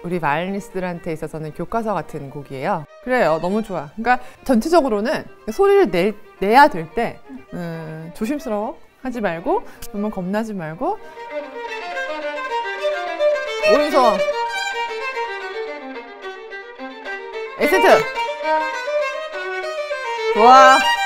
우리 바이올리니스트들한테 있어서는 교과서 같은 곡이에요. 그래요. 너무 좋아. 그러니까 전체적으로는 소리를 내야 될 때 조심스러워 하지 말고 너무 겁나지 말고 오른손 에센트 좋아.